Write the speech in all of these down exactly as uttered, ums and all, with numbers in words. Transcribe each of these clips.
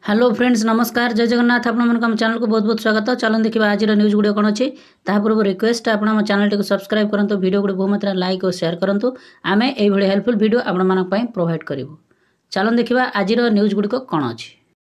Hello friends नमस्कार जय जगन्नाथ आपण चैनल को बहुत बहुत स्वागत। चलन देखा आज न्यूज गुड़ कौन अच्छी पूर्व रिक्वेस्ट आप चैनल टी सब्सक्राइब करूँ वीडियो गुड़ बहुत मात्रा लाइक और शेयर करूँ आम यही हेल्पफुल वीडियो आपण प्रोवाइड करूँ। चलन देखा आज न्यूज गुड़ कौन अच्छी।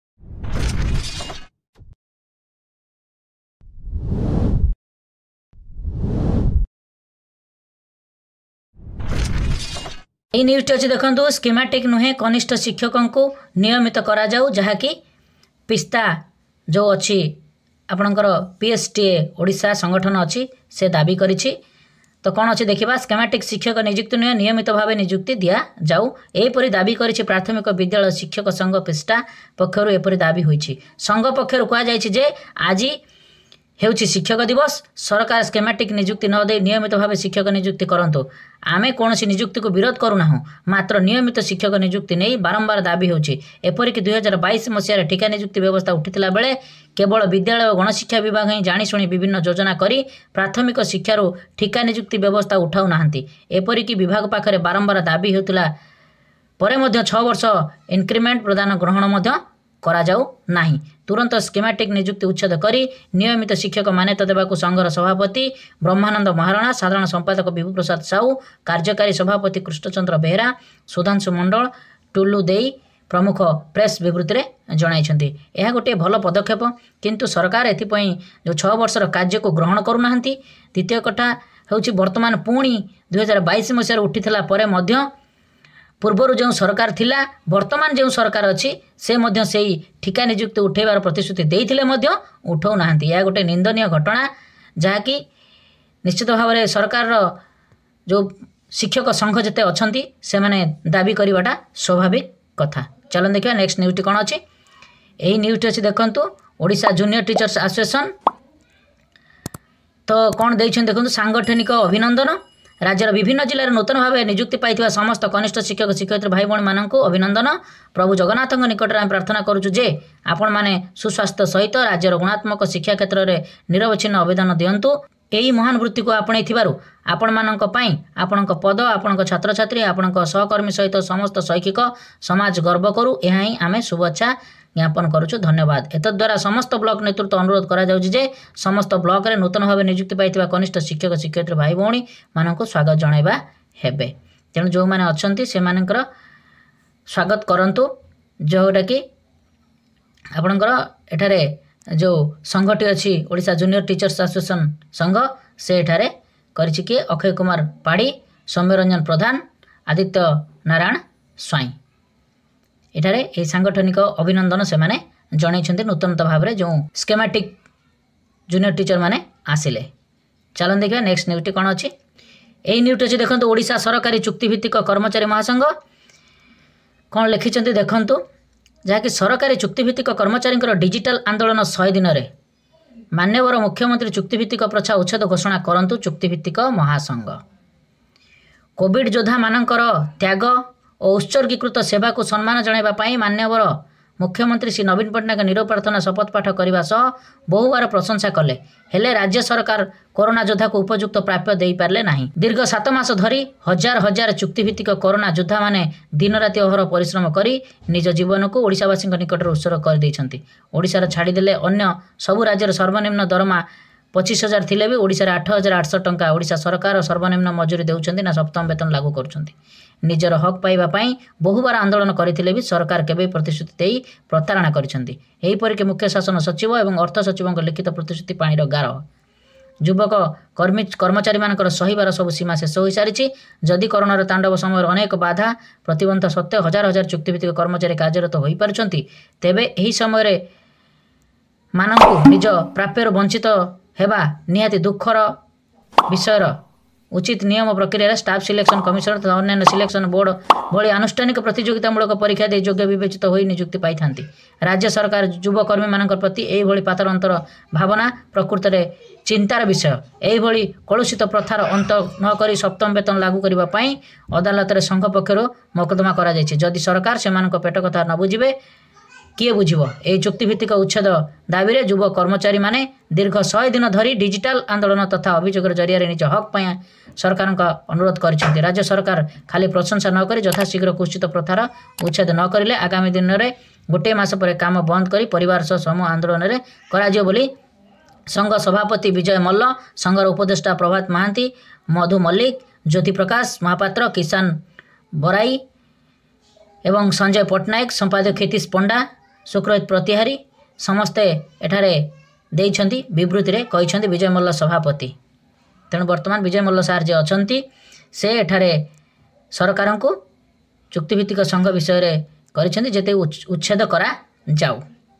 यही न्यूज अच्छी देखो स्कीमेटिक नुहे कनिष्ठ शिक्षकों को नियमित करा जाऊ जहाँकि पिस्ता जो अच्छी आपणकर पीएसटीए ओडिशा संगठन अच्छी से दाबी करिछि। तो कौन अच्छी देखा स्कीमेटिक शिक्षक नियुक्ति नुहे नियमित भाव नियुक्ति दिया जाऊ एपरी दाबी करिछि प्राथमिक विद्यालय शिक्षक संघ पिस्टा पक्षर एपरी दाबी होइछि। संघ पक्षर कहुଯାଇଛି जे आज हेउछि शिक्षक दिवस सरकार स्कीमेटिक नियुक्ति न दे नियमित भाव शिक्षक नियुक्ति करंतु आमे कौनसी नियुक्ति को विरोध करूना मात्र नियमित शिक्षक नियुक्ति नहीं बारंबार दाबी होछि। एपरिक दुई हजार बैश मसीह टीका नियुक्ति व्यवस्था उठिथिला बेले केवल विद्यालय और गणशिक्षा विभाग ही जाणीशुणी विभिन्न योजना करी प्राथमिक शिक्षारू ठीका नियुक्ति व्यवस्था उठाऊ नाहांती। एपरिक विभाग पाखरे बारंबार दाबी होतिला परे मध्य छह वर्ष इनक्रिमेंट प्रदान ग्रहण मध्य करा जाऊ नाही। तुरंत स्कीमेटिक नियुक्ति उच्छेद करी नियमित शिक्षक मान्यता देवाकू संघर सभापति ब्रह्मानंद महाराणा साधारण संपादक विभू प्रसाद साहू कार्यकारी सभापति कृष्णचंद्र बेहरा सुधांशु मंडल टुल्लू देई प्रमुख प्रेस विवृत्ति में जणाइछन्ति। यह गोटे भल पदक्षेप किंतु सरकार एथिपई जो छह वर्षर कार्य को ग्रहण करूना। द्वितीय कथा होछि वर्तमान पुणी दुई हजार बैश मसीह उठिथिला परे मध्य पूर्वर जो सरकार थिला वर्तमान जो सरकार अच्छी से मध्य से ठीका नियुक्ति उठेबार प्रतिश्रुति देइथिले मध्य उठाऊ नाहांती। यह गोटे निंदनीय घटना जहाँकि निश्चित भाव में सरकार जो शिक्षक संघ जिते अच्छी से माने दाबी करवाटा स्वाभाविक कथा। चलन देखिए नेक्स्ट न्यूज़ कौन अच्छी। यही न्यूज़ अच्छी देखंतु ओडिशा जूनियर टीचर्स एसोसिएशन तो कौन देइछन देखंतु सांगठनिक अभिनंदन राज्यर विभिन्न जिले में नूतन भाव नियुक्ति पाई समस्त कनिष्ठ शिक्षक शिक्षयित्री भाई भौणी मानक अभिनंदन। प्रभु जगन्नाथ निकट में प्रार्थना करुचु जे आपण माने सुस्वास्थ्य सहित राज्यर गुणात्मक शिक्षा क्षेत्र में निरवच्छिन्न अवदान दियंतु। यही महान वृत्ति को आपणैथिबारु आपण मानक पई आपणक पद आपणक छात्र छात्री आपणक सहकर्मी सहित समस्त शैक्षिक समाज गर्व करू यह ही आमे शुभेच्छा ज्ञापन करुचु। धन्यवाद। एतद्वारा समस्त ब्लॉक नेतृत्व अनुरोध करा जाउछि जे समस्त ब्लॉक रे नूतन भाव नियुक्ति पाइथिबा कनिष्ठ शिक्षक शिक्षयित्री भाई भौणी मानक स्वागत जणाइबा हेबे। तेणु जो माने अछंती से मानकर स्वागत करंतु जोटा कि आपणकर एठारे जो संघटी अच्छी ओडिशा जूनियर टीचर्स एसोसिएशन संघ से एठारे करिछि कि अक्षय कुमार पाड़ी सौम्य रंजन प्रधान आदित्य नारायण स्वाई एठारे ए सांगठनिक अभिनंदन से माने जणाइछन्ते नूतन भाव में जो स्कीमेटिक जूनियर टीचर माने आसिले। चलन देखिए नेक्स्ट न्यूज़ कौन अच्छी। यही न्यूज़ अच्छी देखो ओडिशा सरकारी चुक्तिभित्तिक कर्मचारी महासंघ कौन लिखिं देखु जहाँकि सरकारी चुक्तिभित्तिक कर्मचारी डिजिटल आंदोलन शहे दिन में मान्यवर मुख्यमंत्री चुक्तिभित्तिक प्रथा उच्छेद घोषणा करंतु चुक्तिभित्तिक महासंघ कोविड योद्धा मानकर त्याग और उत्सर्गीकृत सेवा को सम्मान जणाइबा मान्यवर मुख्यमंत्री श्री नवीन पट्टनायक निरव प्रार्थना शपथ पाठ करने सह बहुबार प्रशंसा कले हेले राज्य सरकार कोरोना योद्धा को उपयुक्त प्राप्य दे पारे नहीं। दीर्घ सात मास धरी हजार हजार चुक्तिभित्तिक कोरोना योद्धा माने दिन राति अहर परिश्रम करी निज जीवन को ओडिशावासी निकट में उत्सर्ग कर देइछन्ति। ओडिशार छाड़ीदेले अन्य सबु राज्यर सर्वनिम्न दरमा पच्चीस हजार थिले भी ओडिशार आठ हजार आठश टंका ओडिशा सरकार सर्वनिम्न मजूरी देउछन्ति ना सप्तम वेतन लागू करुछन्ति। निजर हक पाइबा पई बहुबार आंदोलन करथिले भी सरकार केबे प्रतिश्रुति देई प्रतारणा करिसन्ति। एही परिके मुख्य शासन सचिव एवं अर्थ सचिवଙ୍କ लिखित प्रतिश्रुति पाणीर गार युवक कर्मी कर्मचारी मानकर सहीबार सब सीमा शेष हो सारी। जदि कोरोनार तांडव समय अनेक बाधा प्रतिबंध सत्वे हजार हजार चुक्तिभित्तिक कर्मचारी कार्यरत हो पारुछन्ति तेबे एही समय मानकु निज प्राप्यर वंचित हेबा निहाती दुखर विषयर उचित नियम प्रक्रिया स्टाफ सिलेक्शन कमिशन तथा अन्य सिलेक्शन बोर्ड भली आनुष्ठानिक प्रतियोगितामूलक परीक्षा दे योग्य विवेचित हो नियुक्ति पाई थांती। राज्य सरकार युवकर्मी मान प्रति यही पातर अंतर भावना प्रकृत में चिंतार विषय। यही कलुषित प्रथार अंत न करी सप्तम वेतन लागू करने अदालत में संघ पक्षर मोकदमा करा जदि सरकार से पेट कथा न बुझे किए बुझिब। यह चुक्तिभित्तिक उच्छेद दाबी युव कर्मचारी माने दीर्घ शहे दिन धरी डिजिटल आंदोलन तथा अभियोग जरिया निज हक पाई सरकार का अनुरोध कर राज्य सरकार खाली प्रशंसा न करी यथाशीघ्र कुचित प्रथार उच्छेद न करिले आगामी दिन में गोटे मास पर काम बंद कर परिवार सह समूह आंदोलन में कर संघ सभापति विजय मल्ल, संघर उपदेष्टा प्रभात महांती, मधु मल्लिक, ज्योति प्रकाश महापात्र, किसान बराई एवं संजय पट्टनायक, संपादक क्षितिश पंडा, सुक्रहित प्रतिहारी समस्ते एठारे देइछंती विवृत्ति रे कहिछंती विजय मल्ल सभापति। तेणु वर्तमान विजय मल्ल सार जे अछंती से एठारे सरकार को चुक्तिभित्तिक संघ विषय रे करिछंती जेते उच्छेद करा जाऊ।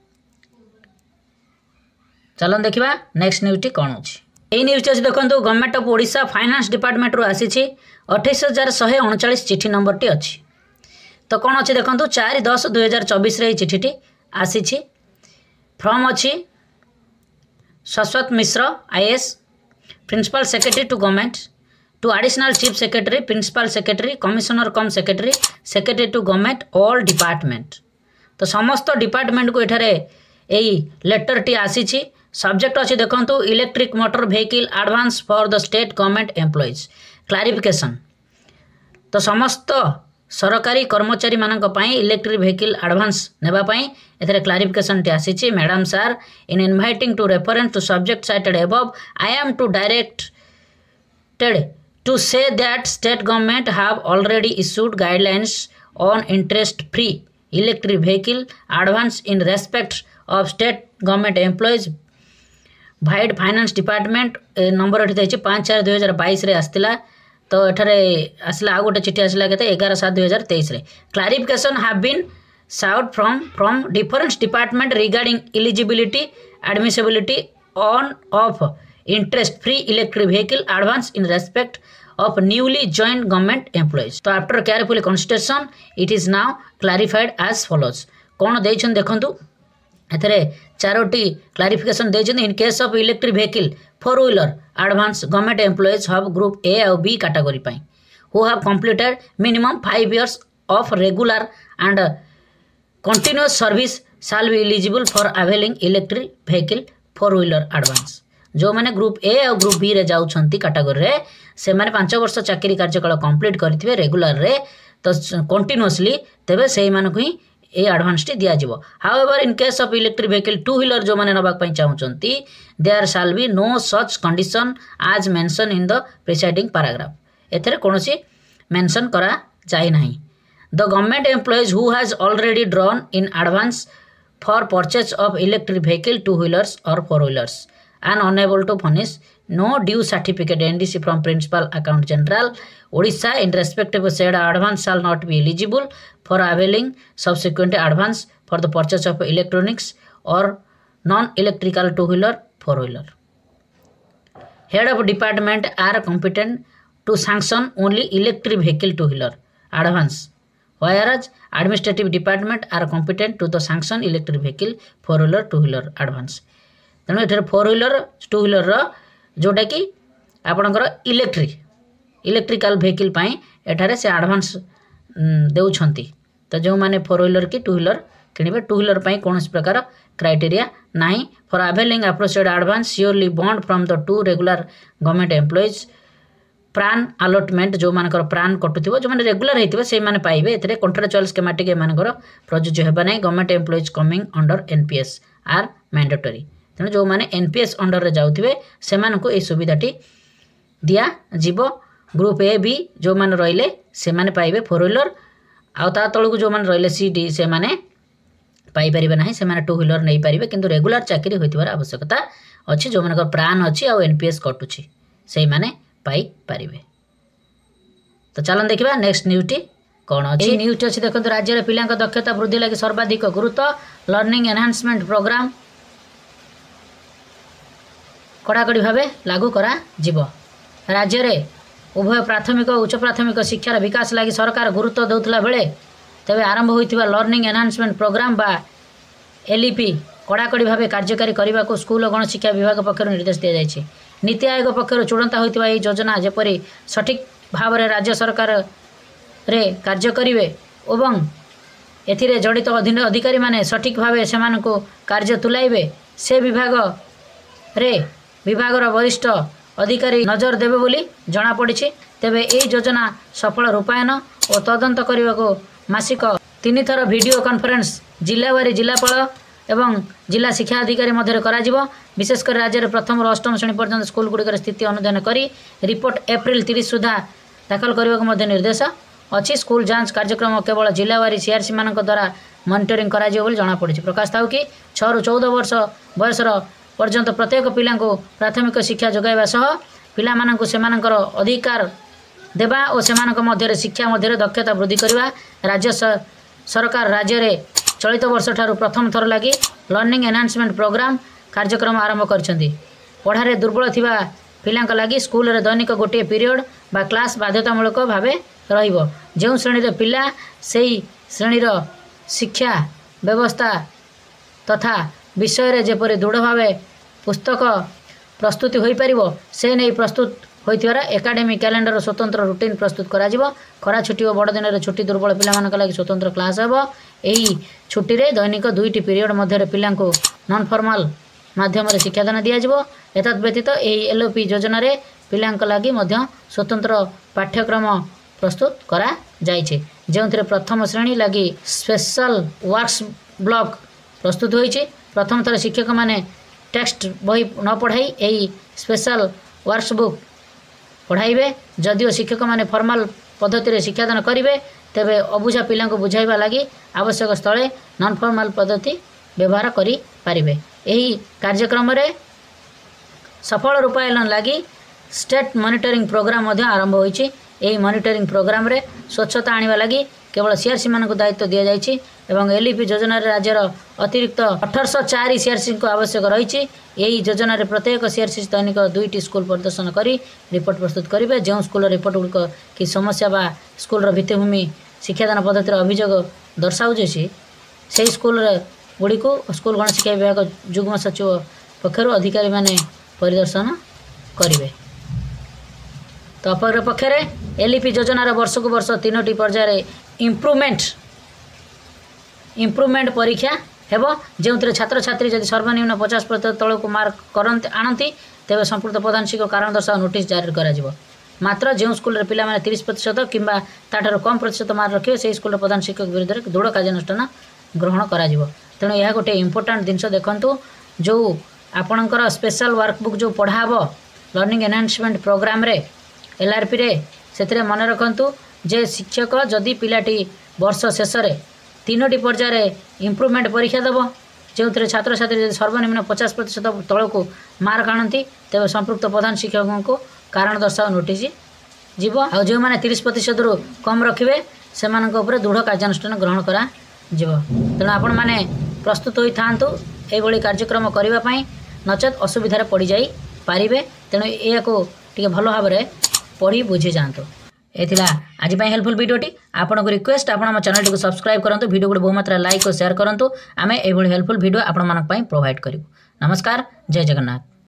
चलन देखा नेक्स्ट न्यूज़ कौन अच्छी यही न्यूज़ अच्छी देखो government of Odisha finance department रू आसी अठाईस हजार शहे अड़चाश चिठी नंबर टी अच्छी। तो कौन अच्छी देखो चार दस दुई हजार चौबीस चिठीटी आसी फ्रॉम अच्छी Shashwat Mishra IAS principal secretary to government to additional chief secretary principal secretary commissioner cum secretary secretary to government all department. तो समस्त डिपार्टमेंट को एठारे यही लेटर टी आसी सब्जेक्ट अच्छी देखो electric motor vehicle advance for the state government employees clarification. तो समस्त सरकारी कर्मचारी मानक पई इलेक्ट्रिक व्हीकल एडवांस नेबापई एथरे क्लारिफिकेशन टी आसी madam sir in inviting to reference to subject cited above I am to directed to say that state government have already issued guidelines on interest free electric vehicle advance in respect of state government employees vide finance department number ये पाँच चार दुई हजार बैस आसला। तो एठारे आसला आ गोटे चिठी आसला के एगार सात दुई हजार तेईस clarification have been sought from from different department regarding eligibility admissibility on of interest free electric vehicle advance in respect of newly joined government employees. तो after careful consideration it is now clarified as follows. कौन देइछन देखंतु एथरे चारोटी clarification देइछन in case of electric vehicle four wheeler advance government employees have group A और B category पई who have completed minimum five years of regular and continuous service shall be eligible for availing electric vehicle four wheeler advance. जो मैंने group A और group B रे जाउछंती category रे से माने पांच वर्ष चाकरी कार्यकाल कंप्लीट करथिबे रेगुलर रे तो कंटिन्यूअसली तेबे सेही मानकु ही ए एडवांस टी दिया जिवो। However in case of electric vehicle two wheeler जो माने नबाक पई चाहुचंती there shall be no such condition as mention in the preceding paragraph. एथरे कोनोसी मेंशन करा जाय नाही। The government employees who has already drawn in advance for purchase of electric vehicle two wheelers और four wheelers and unable to furnish no due certificate N D C from Principal Account General Odisha in respect of said advance shall not be eligible for availing subsequent advance for the purchase of electronics or non-electrical two-wheeler, four-wheeler. Head of department are competent to sanction only electric vehicle two-wheeler advance, whereas administrative department are competent to the sanction electric vehicle four-wheeler, two-wheeler advance. तेणु ये four wheeler two wheeler जोटा कि आपणकर electric electrical vehicle एठारे से advance देउछंती। तो जो माने फोर व्हीलर कि टू व्हीलर किनिबे टू व्हीलर कौन प्रकार क्राइटेरिया नाही for availing approached advance surely bond from the to regular government employees प्राण अलॉटमेंट जो मानकर प्राण कटुथिबो जो माने रेगुलर हेतिबे से माने पाइबे एतरे कॉन्ट्रेक्चुअल स्कीमेटिक ए मानकर प्रযোज्य हेबा नै government employees coming under NPS are mandatory. तेणु जो मैंने एनपीएस अंडर रे जाउथिबे से मानकु ए सुविधाटी दिया जीवो। ग्रुप ए बी जो माने रहिले से माने पाइबे फोर व्हीलर आउ ता तळकु जो माने रहिले सी डी से माने पाई परिबे नाही से माने टू व्हीलर नै परिबे किंतु रेगुलर चाकरी होइतिबार आवश्यकता अछि जो मानकर प्राण अछि आ एनपीएस कटुछि से माने पाई परिबे। तो चलन देखिबा नेक्स्ट न्यूज़टी कौन अछि। न्यूज़ अछि देखंतु राज्य रे पिलांक दक्षता वृद्धि लागि सर्वाधिक गुरुत्व लर्निंग एनहांसमेंट प्रोग्राम कड़ाकड़ी भाव लागू करा जिवो। राज्य में उभय प्राथमिक और उच्च प्राथमिक शिक्षार विकास लगी सरकार गुरुत्व देउथला बेले तेबे आरंभ होइतिबा लर्निंग एनहांसमेंट प्रोग्राम बा एलईपी कड़ाकड़ी भाव कार्यकारी करने को स्कूल और गणशिक्षा विभाग पक्षर निर्देश दि जाइए। नीति आयोग पक्षर चूड़ांत होइतिबा एही योजना जेपरी सठिक भाव में राज्य सरकार रे कार्य करिवे एवं एथिरे जड़ित अधीन अधिकारी माने सठिक भाव से कार्य तुलाइबे से विभाग रे विभागर वरिष्ठ अधिकारी नजर देवे बोली जनापड़ी। तेबे यही योजना सफल रूपायन और तदंत करने को मासिक तीन थर वीडियो कॉन्फ्रेंस जिलावारी जिलापाल एवं जिला शिक्षा अधिकारी मध्य करा विशेषकर राज्य में प्रथम और अष्टम श्रेणी पर्यंत स्कूल गुड़िकर स्थिति अनुधान करी रिपोर्ट एप्रिल तीस सुधा दाखल करने को निर्देश अच्छी। स्कूल जांच कार्यक्रम केवल जिलावारी सीआरसी मान द्वारा मॉनिटरिंग करा जमापड़ी। प्रकाश था कि छह रु चौदह वर्ष बयसर पर्यंत प्रत्येक पिला प्राथमिक शिक्षा जोगाइबा सह पिला मानकु सेमानकर अधिकार देवा और सेमानक मध्य शिक्षा मध्य दक्षता वृद्धि करवा राज्य सरकार राज्य में चलित वर्ष ठारू प्रथम थर लगी लर्निंग एनहांसमेंट प्रोग्राम कार्यक्रम आरंभ कर पढ़ारे दुर्बल थिबा पिलांक लगी स्कूल रे दैनिक गोटे पीरियड बा क्लास बाध्यतामूलक भाव रहिबो। जो श्रेणी रे पिला सेही श्रेणी रो शिक्षा व्यवस्था तथा विषय रे जेपरि दृढ़ भाव पुस्तक प्रस्तुति होई परिबो से नहीं प्रस्तुत होइतिवार एकाडेमिक कैलेंडर स्वतंत्र रूटीन प्रस्तुत करा जिवो। खरा छुट्टी और बड़ दिन रे छुट्टी दुर्बल पिला मानक लागि स्वतंत्र क्लास हेबो। एही छुट्टी रे दैनिक दुईटी पीरियड मध्य पिलांको नॉन फॉर्मल माध्यम रे शिक्षादान दिया जिवो। एतद व्यतीत एही एलओपी योजना रे पिलांक लागि मध्य स्वतंत्र पाठ्यक्रम प्रस्तुत करा जाइछे जेउथिरे प्रथम श्रेणी लगी स्पेशल वर्क्स ब्लॉक प्रस्तुत होइछे। प्रथम थर शिक्षक माने टेक्स्ट बही न पढ़ाई एही स्पेशल वर्क्स बुक पढ़ाइबे। जदिओ शिक्षक माने फॉर्मल पद्धति शिक्षादान करेंगे तेबे अबुझा पिला बुझाइबा लगी आवश्यक स्थले नॉन फॉर्मल पद्धति व्यवहार करि पारिबे। एही कार्यक्रम रे सफल रूपायन लगी स्टेट मॉनिटरिंग प्रोग्राम मध्य आरंभ होइछि। एही मॉनिटरिंग प्रोग्राम रे स्वच्छता आनिबा लगी केवल सीआरसी मान को दायित्व दिया जाइछि एवं एलईपी योजना रे राज्यर अतिरिक्त अठारह सौ चार सीआरसी को आवश्यक रही। यही योजना रे प्रत्येक सीआरसी दैनिक दुईटी स्कूल प्रदर्शन करी रिपोर्ट प्रस्तुत करेंगे। जो स्कूल रिपोर्ट गुड़िक कि समस्या बा स्कूल भित्तिभूमि शिक्षादान पद्धति अभियोग दर्शाऊे से स्कूल गुड़ी को स्कूल गणशिक्षा विभाग जुग्म सचिव पक्षर अधिकारी माने परिदर्शन करेंगे। तो अपर पक्षे एलईपी योजनार वर्ष को वर्ष तीनो पर्यायर इम्प्रुवमेंट इम्प्रुवमेंट परीक्षा हेबो जो छात्र छात्री जदि सर्वनिम्न पचास प्रतिशत तल को मार्क करते आणती तेज संपुक्त प्रधान शिक्षक कारण दर्शाओ नोटिस जारी करा। मात्र जो स्कूल रे पिला माने तीस प्रतिशत किंबा ताठार कम प्रतिशत मार्क रखिए से स्कूल प्रधान शिक्षक विरुद्ध में दृढ़ कार्यानुष्ठान ग्रहण करा। तेणु यह गोटे इम्पोर्टाट जिनस देखु जो आपणकर स्पेशल वर्कबुक जो पढ़ाब लर्निंग एनहांसमेंट प्रोग्राम रे एलआरपी रे से मन रखु जे शिक्षक जदि पिलाटी वर्ष शेष तीनोटी पर्यायर इम्प्रुवमेंट परीक्षा देव जो छात्र छात्री सर्वनिम्न पचास प्रतिशत तल को मार्क आणती तेज संपृक्त प्रधान शिक्षकों को कारण दर्शाओ नोटिस जीव आ जो मैंने तीस प्रतिशत रु कम रखिए से दृढ़ कार्यानुष्ठान ग्रहण करा तेणु आपण मैंने प्रस्तुत होई थांतु एभली कार्यक्रम करने नचेत असुविधार पड़ जाई पारिबे। तेणु या टे भल भाव में पढ़ी बुझी जातु। एथिला आज हेल्पफुल वीडियोटी आपन को रिक्वेस्ट आपण हम चैनल को सब्सक्राइब करंतु वीडियो को बहुत मात्रा लाइक और शेयर करंतु आमे एभली हेल्पफुल वीडियो आपण मानक पई प्रोवाइड करिवु। नमस्कार, जय जगन्नाथ।